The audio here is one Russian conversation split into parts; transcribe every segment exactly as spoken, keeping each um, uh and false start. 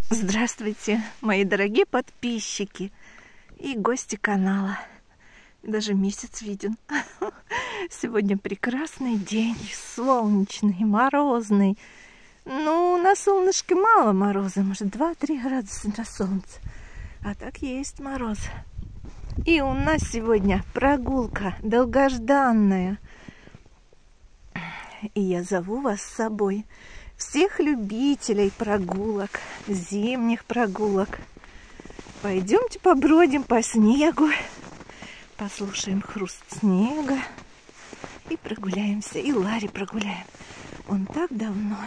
Здравствуйте, мои дорогие подписчики и гости канала. Даже месяц виден. Сегодня прекрасный день, солнечный, морозный. Ну, на солнышке мало мороза, может два-три градуса на солнце. А так есть мороз. И у нас сегодня прогулка долгожданная. И я зову вас с собой. Всех любителей прогулок, зимних прогулок. Пойдемте побродим по снегу, послушаем хруст снега и прогуляемся. И Ларри прогуляем. Он так давно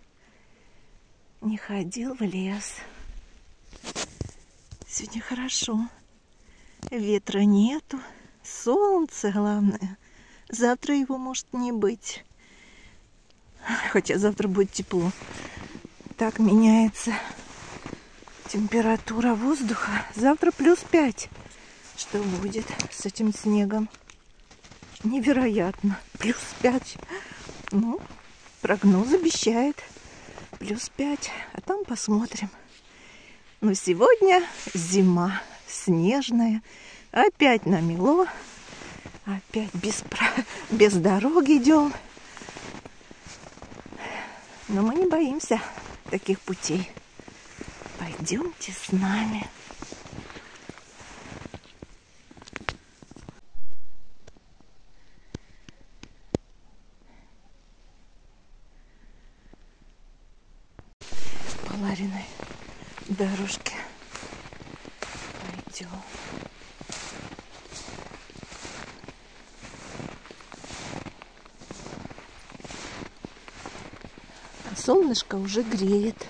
не ходил в лес. Сегодня хорошо. Ветра нету, солнце главное. Завтра его может не быть. Хотя завтра будет тепло. Так меняется температура воздуха. Завтра плюс пять. Что будет с этим снегом? Невероятно. Плюс пять. Ну, прогноз обещает плюс пять. А там посмотрим. Но сегодня зима снежная. Опять намело. Опять без, без дороги идем. Но мы не боимся таких путей. Пойдемте с нами. По Лариной дорожке пойдем. Солнышко уже греет.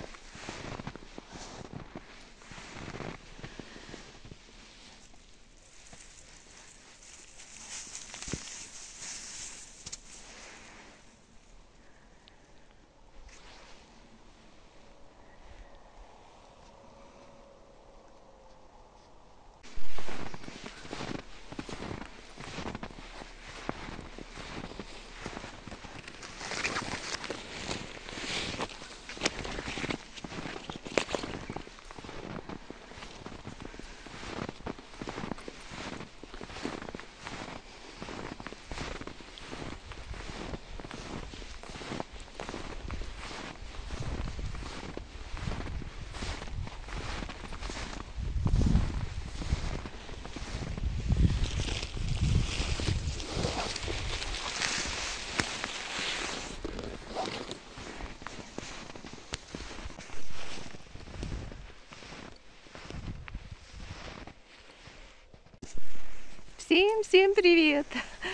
Всем-всем привет!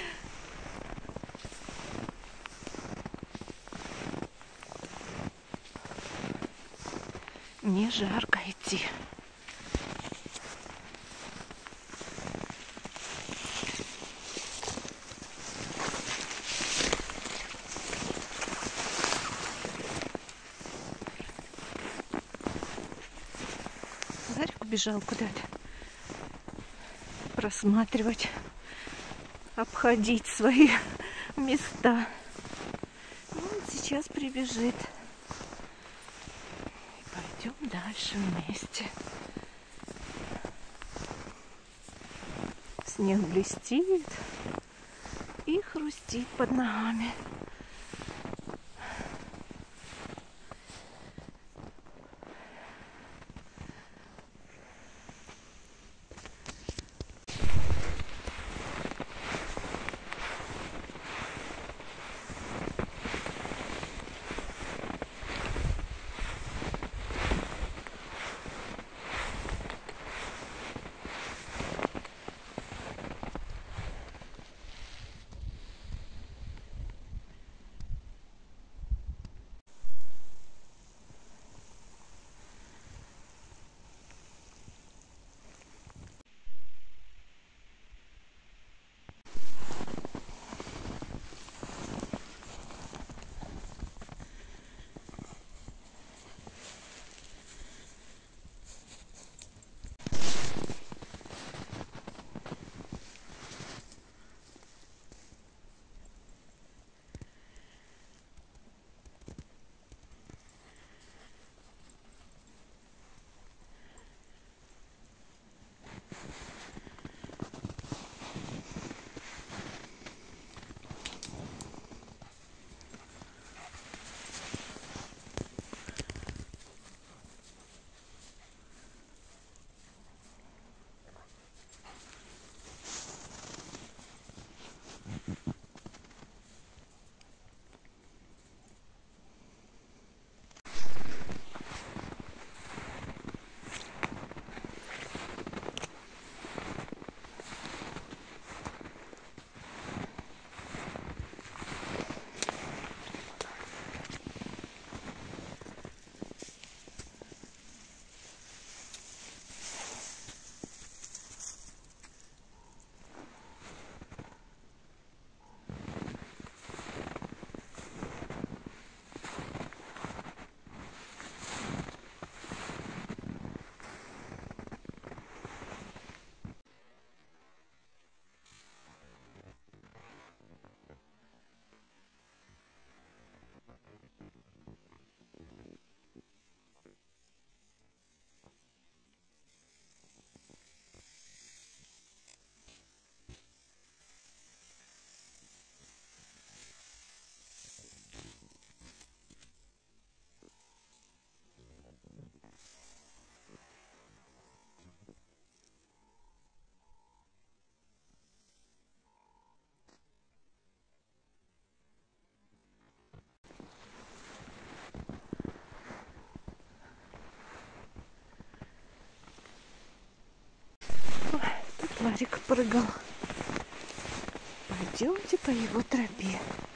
Мне жарко идти. Ларик убежал куда-то. Просматривать, обходить свои места. Он сейчас прибежит. И пойдем дальше вместе. Снег блестит и хрустит под ногами. Ларик прыгал. Пойдемте по его тропе.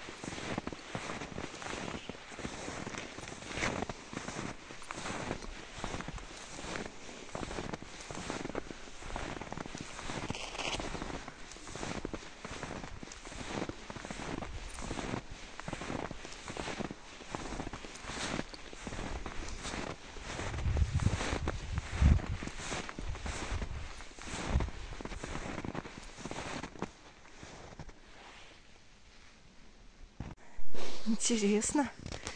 Интересно,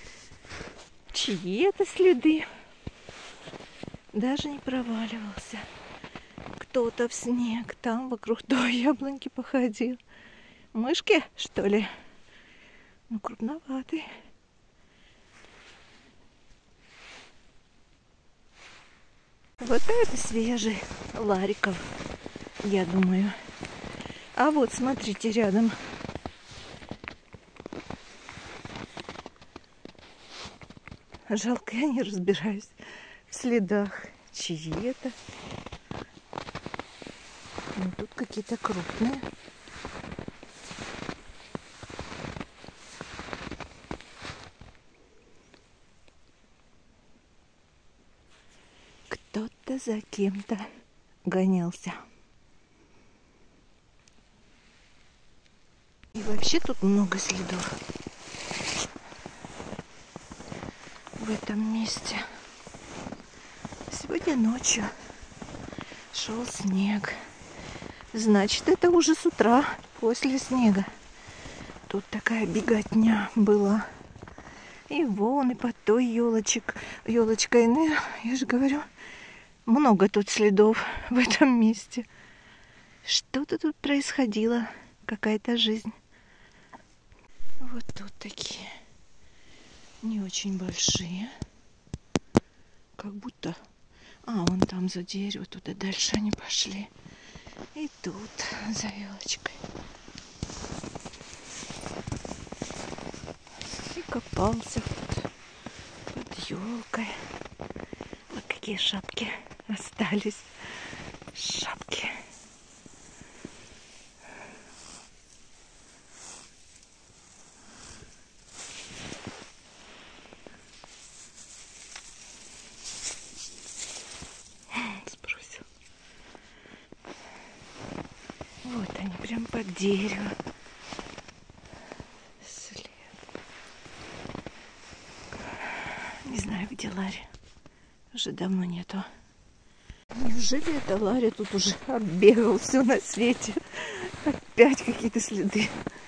чьи это следы? Даже не проваливался. Кто-то в снег там вокруг той яблоньки походил. Мышки, что ли? Ну, крупноватый. Вот это свежий Лариков, я думаю. А вот, смотрите, рядом. Жалко, я не разбираюсь в следах, чьи это. Ну, тут какие-то крупные. Кто-то за кем-то гонялся. И вообще тут много следов. В этом месте. Сегодня ночью шел снег. Значит, это уже с утра, после снега. Тут такая беготня была. И вон, и под той елочек, елочкой. Ну, я же говорю, много тут следов в этом месте. Что-то тут происходило. Какая-то жизнь. Вот тут такие. Не очень большие. Как будто... А, вон там за дерево, туда дальше они пошли. И тут за елочкой. И копался под, под елкой. Вот какие шапки остались. Шапки. Вот они, прям под дерево. След. Не знаю, где Ларри. Уже давно нету. Неужели это Ларри тут уже оббегал все на свете? Опять какие-то следы.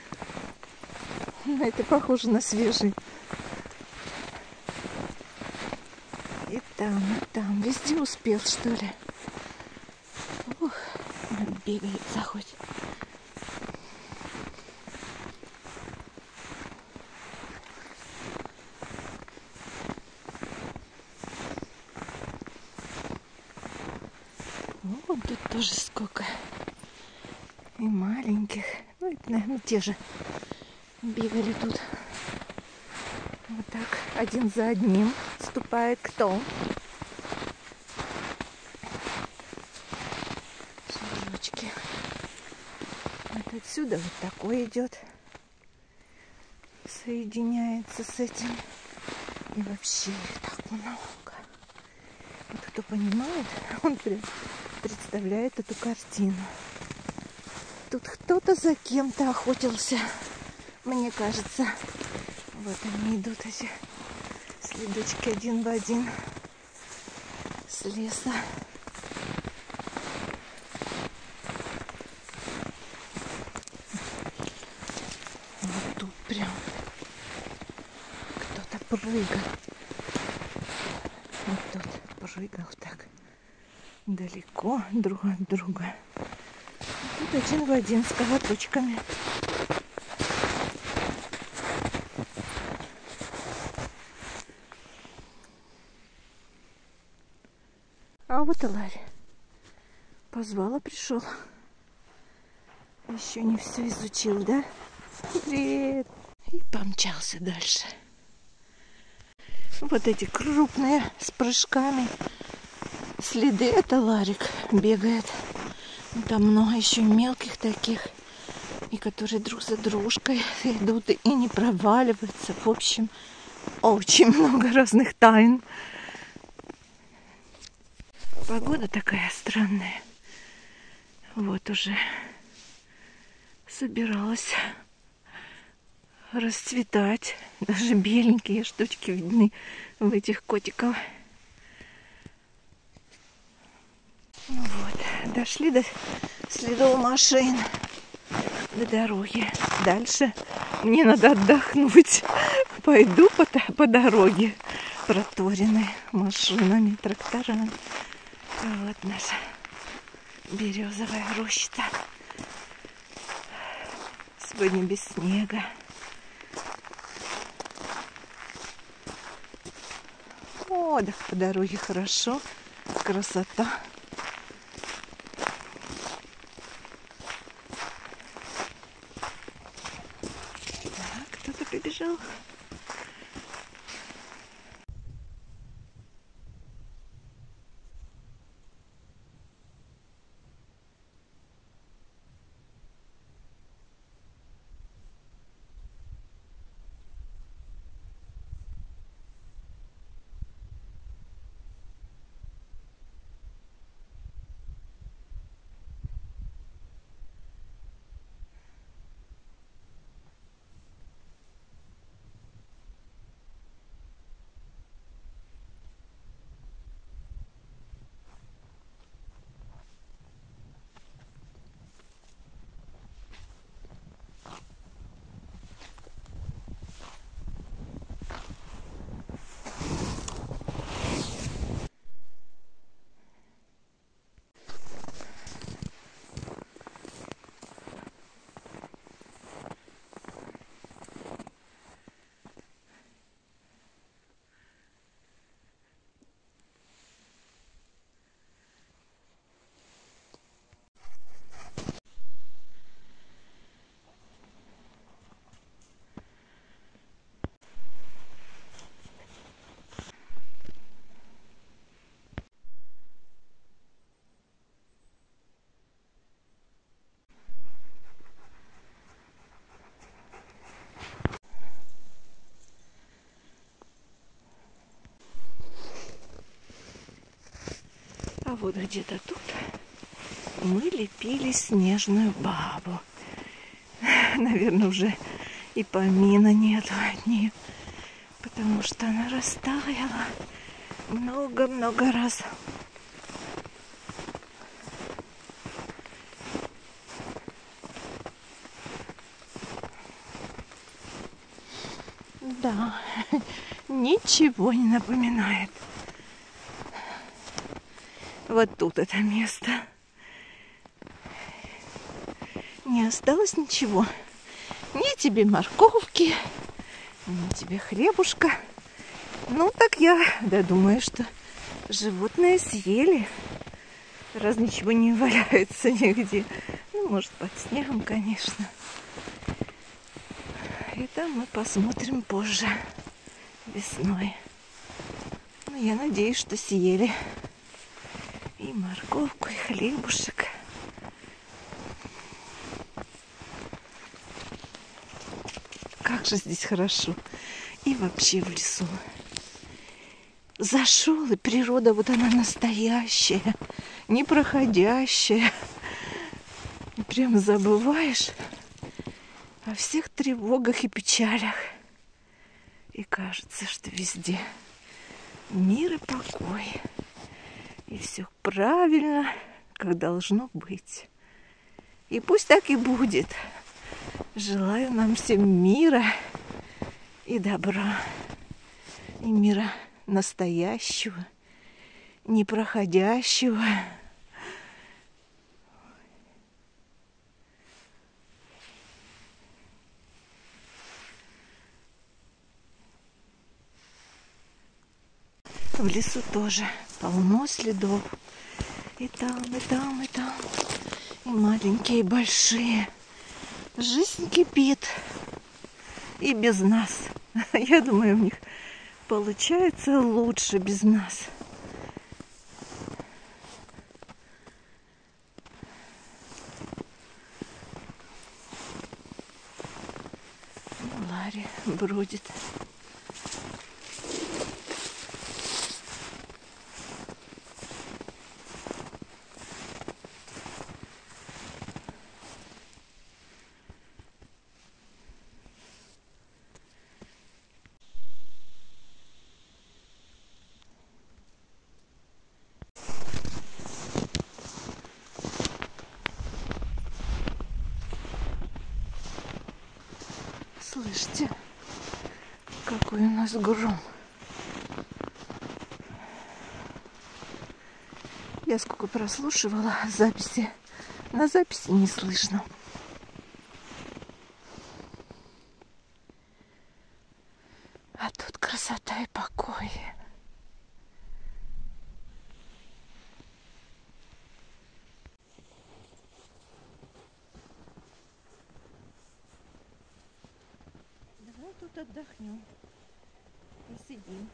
Это похоже на свежий. И там, и там. Везде успел, что ли? Ух. Бегается хоть. Вот тут тоже сколько. И маленьких. Ну, это, наверное, те же бегали тут. Вот так, один за одним ступает кто? Вот отсюда вот такой идет, соединяется с этим. И вообще их так много. Вот кто понимает, он прям представляет эту картину. Тут кто-то за кем-то охотился, мне кажется. Вот они идут, эти следочки один в один с леса. Вот тут прям кто-то прыгал. Вот тут прыгал так далеко друг от друга. Тут один в один с коготочками. А вот и Ларри. Позвала, пришел. Еще не все изучил, да? Привет! И помчался дальше. Вот эти крупные с прыжками следы. Это Ларик бегает Там много еще мелких таких, и которые друг за дружкой идут и не проваливаются. В общем, очень много разных тайн. Погода такая странная. Вот уже собиралась расцветать. Даже беленькие штучки видны в этих котиках. Ну вот, дошли до следов машин, до дороги. Дальше мне надо отдохнуть. Пойду по, по дороге, проторенной машинами, тракторами. Вот наша березовая рощица. Сегодня без снега. О, да по дороге хорошо. Красота. Так, кто-то побежал. А вот где-то тут мы лепили снежную бабу. Наверное, уже и помина нету от нее, потому что она растаяла много-много раз. Да, ничего не напоминает. Вот тут это место. Не осталось ничего. Ни тебе морковки, ни тебе хлебушка. Ну, так я, да, думаю, что животные съели, раз ничего не валяется нигде. Ну, может, под снегом, конечно. Это мы посмотрим позже, весной. Ну, я надеюсь, что съели и морковку, и хлебушек. Как же здесь хорошо. И вообще в лесу. Зашел, и природа вот она настоящая, непроходящая. И прям забываешь о всех тревогах и печалях. И кажется, что везде мир и покой. И все правильно, как должно быть. И пусть так и будет. Желаю нам всем мира и добра. И мира настоящего, непроходящего. В лесу тоже полно следов. И там, и там, и там. И маленькие, и большие. Жизнь кипит. И без нас. Я думаю, у них получается лучше без нас. Ларри бродит. Слышите, какой у нас гром. Я сколько прослушивала записи, на записи не слышно. А тут красота и покой. Давай тут отдохнем. Посидим.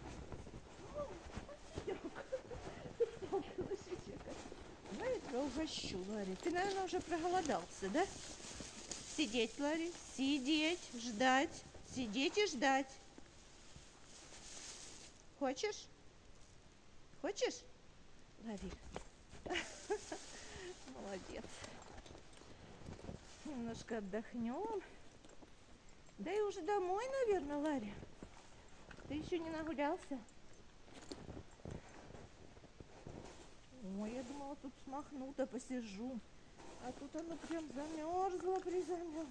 Давай я тебя угощу, Ларри. Ты, наверное, уже проголодался, да? Сидеть, Ларри. Сидеть, ждать. Сидеть и ждать. Хочешь? Хочешь? Ларри. Молодец. Немножко отдохнем. Да и уже домой, наверное, Ларри. Ты еще не нагулялся? Ой, я думала, тут смахну, да посижу. А тут оно прям замерзло, призамерзло.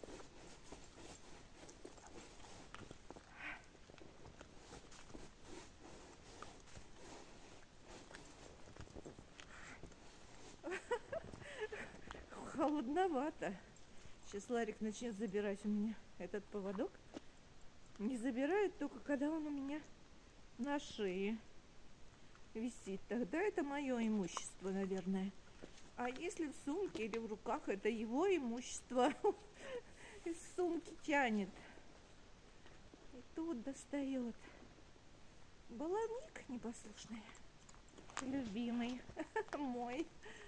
Холодновато. Сейчас Ларик начнет забирать у меня этот поводок. Не забирает только, когда он у меня на шее висит. Тогда это мое имущество, наверное. А если в сумке или в руках, это его имущество. Из сумки тянет. И тут достает. Баловник непослушный. Любимый. Мой.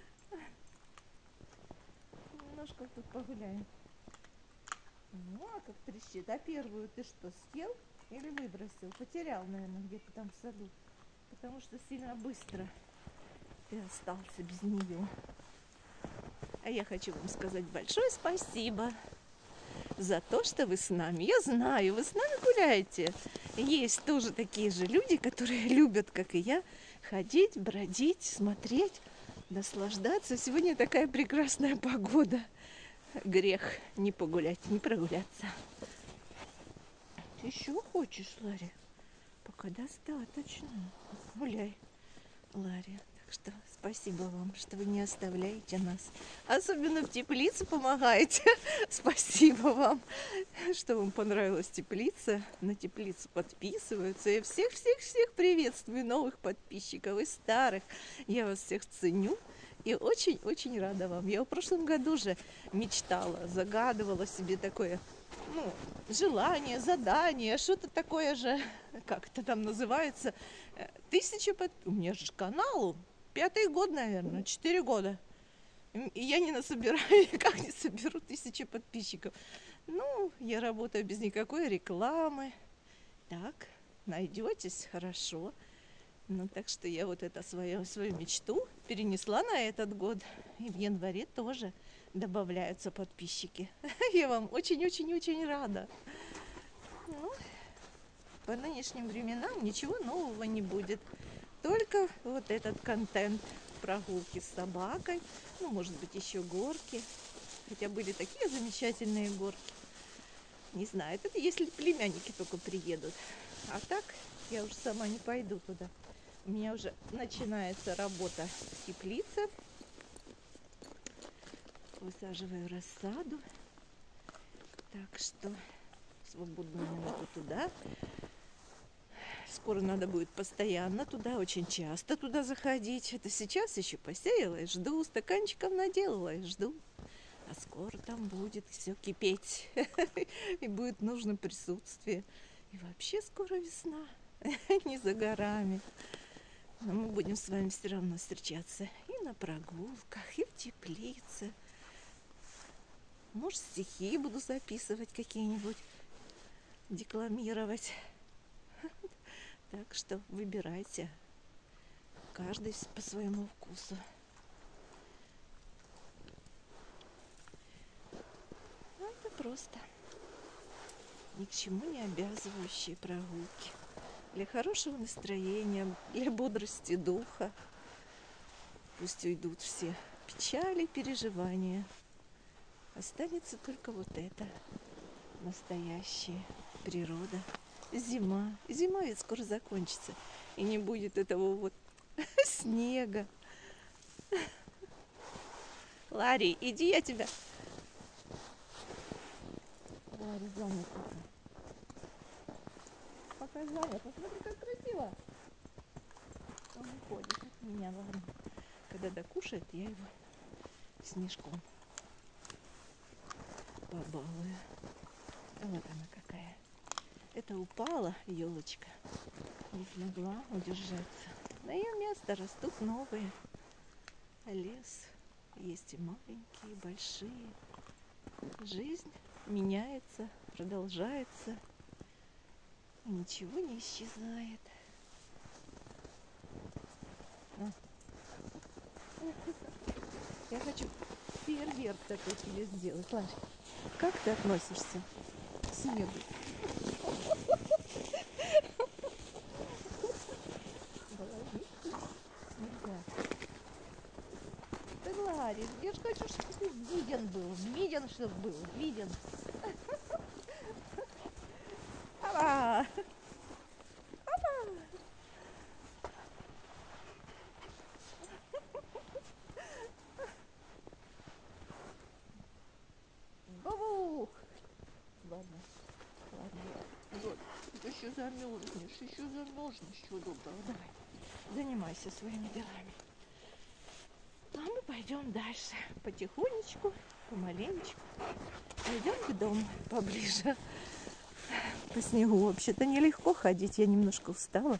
Немножко тут погуляем. Ну, а как трещит. А первую ты что, съел или выбросил? Потерял, наверное, где-то там в саду. Потому что сильно быстро ты остался без нее. А я хочу вам сказать большое спасибо за то, что вы с нами. Я знаю, вы с нами гуляете. Есть тоже такие же люди, которые любят, как и я, ходить, бродить, смотреть, наслаждаться. Сегодня такая прекрасная погода. Грех не погулять, не прогуляться. Ты еще хочешь, Ларри? Пока достаточно. Гуляй, Ларри. Так что спасибо вам, что вы не оставляете нас. Особенно в теплице помогаете. Спасибо вам, что вам понравилась теплица. На теплицу подписываются. Я всех-всех-всех приветствую. Новых подписчиков и старых. Я вас всех ценю. И очень-очень рада вам. Я в прошлом году же мечтала, загадывала себе такое, ну, желание, задание, что-то такое же, как это там называется, тысяча под... У меня же каналу пятый год, наверное, четыре года. И я не насобираю, никак не соберу тысячи подписчиков. Ну, я работаю без никакой рекламы. Так, найдетесь, хорошо. Ну, так что я вот это свою, свою мечту перенесла на этот год. И в январе тоже добавляются подписчики. Я вам очень-очень-очень рада. Ну, по нынешним временам ничего нового не будет. Только вот этот контент. Прогулки с собакой. Ну, может быть, еще горки. Хотя были такие замечательные горки. Не знаю, это если племянники только приедут. А так я уже сама не пойду туда. У меня уже начинается работа в теплице. Высаживаю рассаду. Так что свободную минуту туда. Скоро надо будет постоянно туда, очень часто туда заходить. Это сейчас еще посеяла и жду, стаканчиком наделала и жду. А скоро там будет все кипеть. И будет нужно присутствие. И вообще скоро весна. Не за горами. Но мы будем с вами все равно встречаться и на прогулках, и в теплице. Может, стихи буду записывать какие-нибудь. декламировать. Так что выбирайте. Каждый по своему вкусу. Ну, это просто ни к чему не обязывающие прогулки. Для хорошего настроения, для бодрости духа. Пусть уйдут все печали, переживания. Останется только вот это. Настоящая природа. Зима. Зима ведь скоро закончится. И не будет этого вот снега. Ларри, иди, я тебя... Ларри занят пока. Пока занят. Посмотри, как красиво. Он уходит от меня, ладно. Когда докушает, я его снежком побалую. Вот она какая. Это упала елочка. Не смогла удержаться. На ее место растут новые. Лес. Есть и маленькие, и большие. Жизнь меняется, продолжается. И ничего не исчезает. А. Я хочу фейерверк такой тебе сделать. Ларри, как ты относишься к снегу? Да, Ларри, я же хочу, чтобы ты виден был. Виден, чтобы был. Виден. Опа! Бабух! Ладно, ладно. Вот, ты еще замерзнешь, еще замерзнешь. Чего доброго. Давай, занимайся своими делами. А мы пойдем дальше. Потихонечку, помаленечку. Идем к дому поближе. По снегу вообще-то нелегко ходить. Я немножко устала.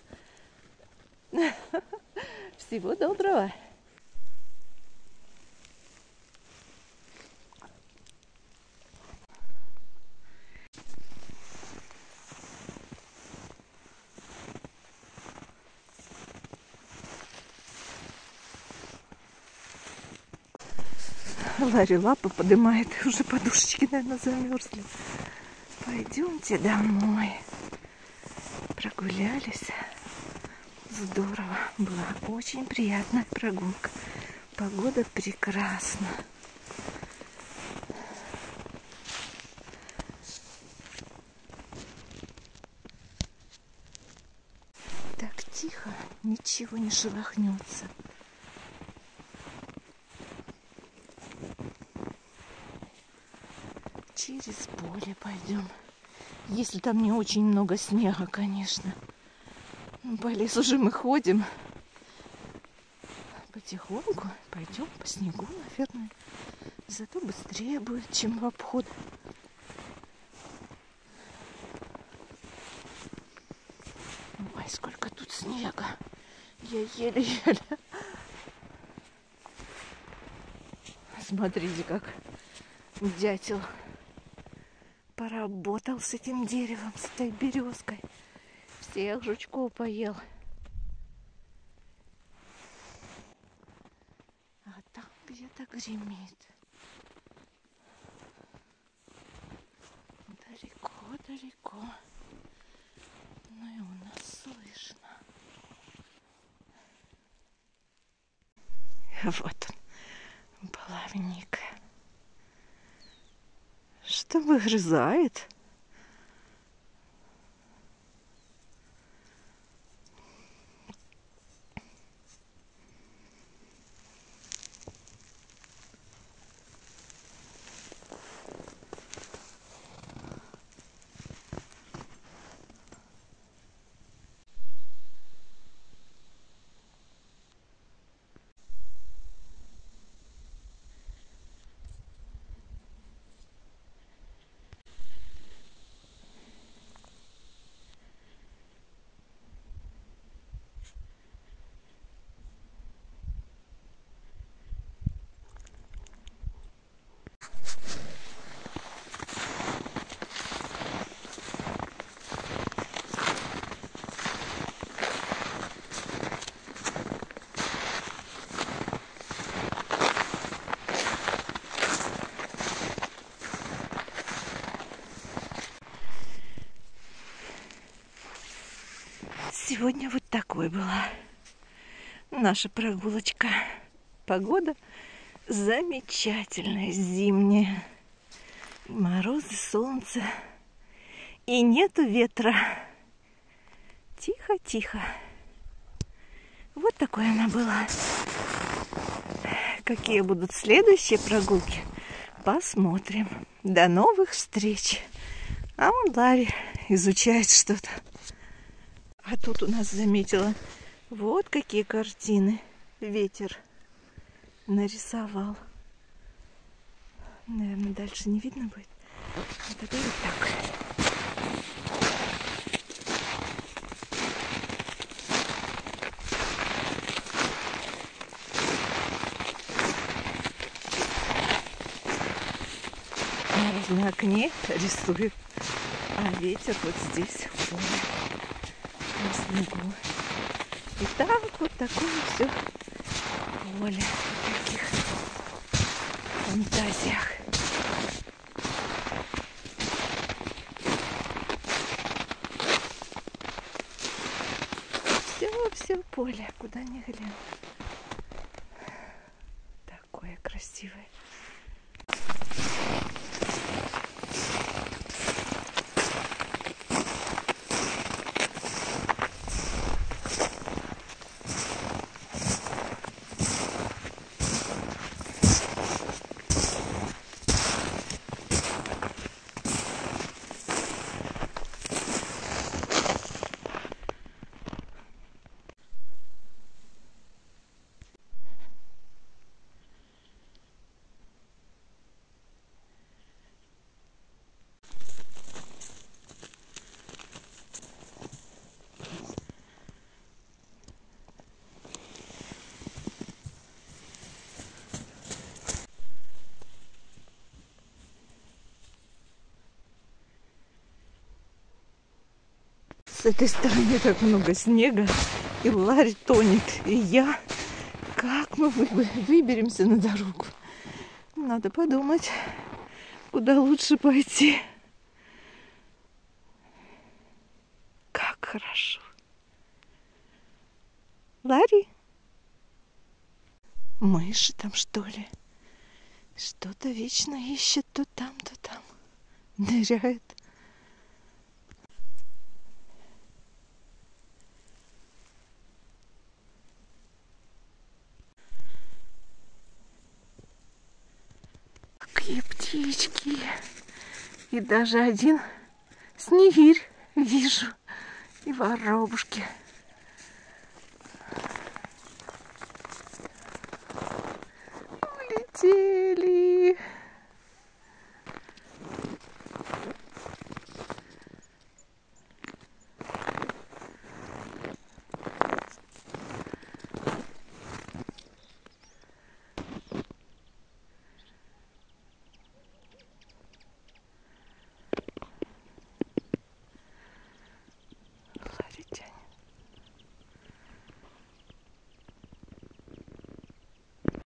Всего доброго. Ларри лапы поднимает, и уже подушечки, наверное, замерзли. Пойдемте домой. Прогулялись. Здорово. Была очень приятная прогулка. Погода прекрасна. Так тихо, ничего не шелохнется. Через поле пойдем. Если там не очень много снега, конечно. По лесу же мы ходим. Потихоньку пойдем по снегу, наверное. Зато быстрее будет, чем в обход. Ой, сколько тут снега. Я еле-еле. Смотрите, как дятел поработал с этим деревом, с этой березкой. Всех жучков поел. А там где-то гремит. Далеко-далеко. Ну и у нас слышно. Вот он, плавник. Что выгрызает? сегодня вот такой была наша прогулочка. Погода замечательная, зимняя. И морозы, солнце. И нету ветра. Тихо-тихо. Вот такой она была. Какие будут следующие прогулки, посмотрим. До новых встреч. А вон Ларри изучает что-то. А тут у нас заметила, вот какие картины ветер нарисовал. Наверное, дальше не видно будет. Вот это вот так. На окне рисую, а ветер вот здесь в поле, на снегу. И так вот такое все поле в таких фантазиях. Все, все поле, куда ни глянь. Такое красивое. С этой стороны так много снега, и Ларри тонет, и я. Как мы выберемся на дорогу? Надо подумать, куда лучше пойти. Как хорошо. Ларри? Мыши там, что ли? Что-то вечно ищет то там, то там. Ныряет. Какие птички. И даже один снегирь вижу. И воробушки.